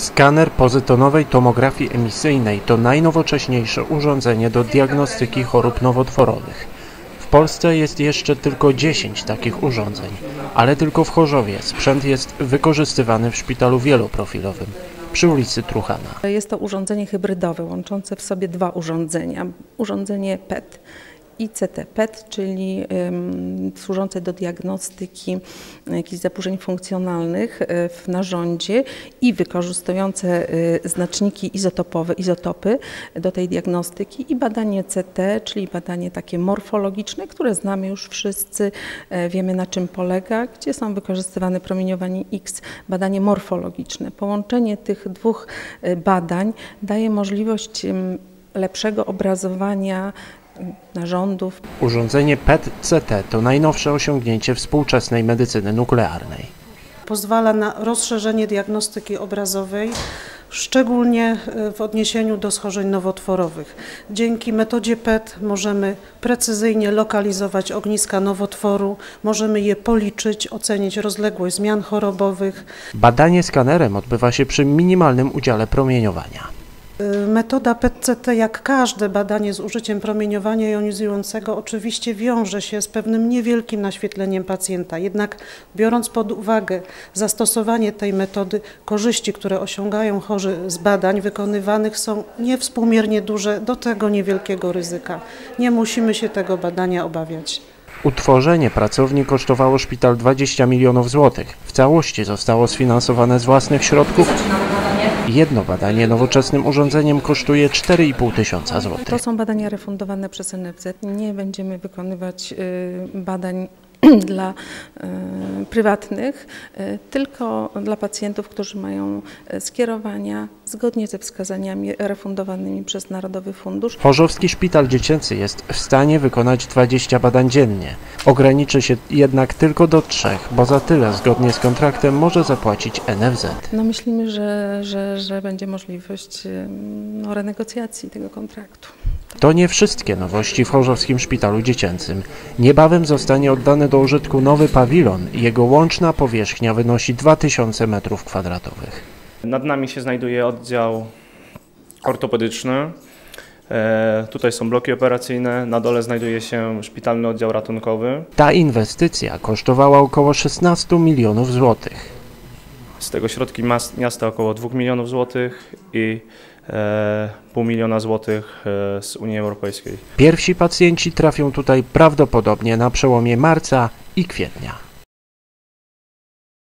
Skaner pozytonowej tomografii emisyjnej to najnowocześniejsze urządzenie do diagnostyki chorób nowotworowych. W Polsce jest jeszcze tylko 10 takich urządzeń, ale tylko w Chorzowie sprzęt jest wykorzystywany w szpitalu wieloprofilowym przy ulicy Truchana. Jest to urządzenie hybrydowe, łączące w sobie dwa urządzenia. Urządzenie PET i CT-PET, czyli służące do diagnostyki jakichś zaburzeń funkcjonalnych w narządzie i wykorzystujące znaczniki izotopowe, izotopy do tej diagnostyki, i badanie CT, czyli badanie takie morfologiczne, które znamy już wszyscy, wiemy na czym polega, gdzie są wykorzystywane promieniowanie X, badanie morfologiczne. Połączenie tych dwóch badań daje możliwość lepszego obrazowania narządów. Urządzenie PET-CT to najnowsze osiągnięcie współczesnej medycyny nuklearnej. Pozwala na rozszerzenie diagnostyki obrazowej, szczególnie w odniesieniu do schorzeń nowotworowych. Dzięki metodzie PET możemy precyzyjnie lokalizować ogniska nowotworu, możemy je policzyć, ocenić rozległość zmian chorobowych. Badanie skanerem odbywa się przy minimalnym udziale promieniowania. Metoda PET-CT, jak każde badanie z użyciem promieniowania jonizującego, oczywiście wiąże się z pewnym niewielkim naświetleniem pacjenta. Jednak biorąc pod uwagę zastosowanie tej metody, korzyści, które osiągają chorzy z badań wykonywanych, są niewspółmiernie duże do tego niewielkiego ryzyka. Nie musimy się tego badania obawiać. Utworzenie pracowni kosztowało szpital 20 milionów złotych. W całości zostało sfinansowane z własnych środków. Jedno badanie nowoczesnym urządzeniem kosztuje 4,5 tysiąca złotych. To są badania refundowane przez NFZ. Nie będziemy wykonywać badań dla prywatnych, tylko dla pacjentów, którzy mają skierowania zgodnie ze wskazaniami refundowanymi przez Narodowy Fundusz. Chorzowski Szpital Dziecięcy jest w stanie wykonać 20 badań dziennie. Ograniczy się jednak tylko do 3, bo za tyle zgodnie z kontraktem może zapłacić NFZ. Myślimy, że będzie możliwość renegocjacji tego kontraktu. To nie wszystkie nowości w Chorzowskim Szpitalu Dziecięcym. Niebawem zostanie oddany do użytku nowy pawilon i jego łączna powierzchnia wynosi 2000 m². Nad nami się znajduje oddział ortopedyczny. Tutaj są bloki operacyjne, na dole znajduje się szpitalny oddział ratunkowy. Ta inwestycja kosztowała około 16 milionów złotych. Z tego środki miasta około 2 milionów złotych i $500 000 złotych z Unii Europejskiej. Pierwsi pacjenci trafią tutaj prawdopodobnie na przełomie marca i kwietnia.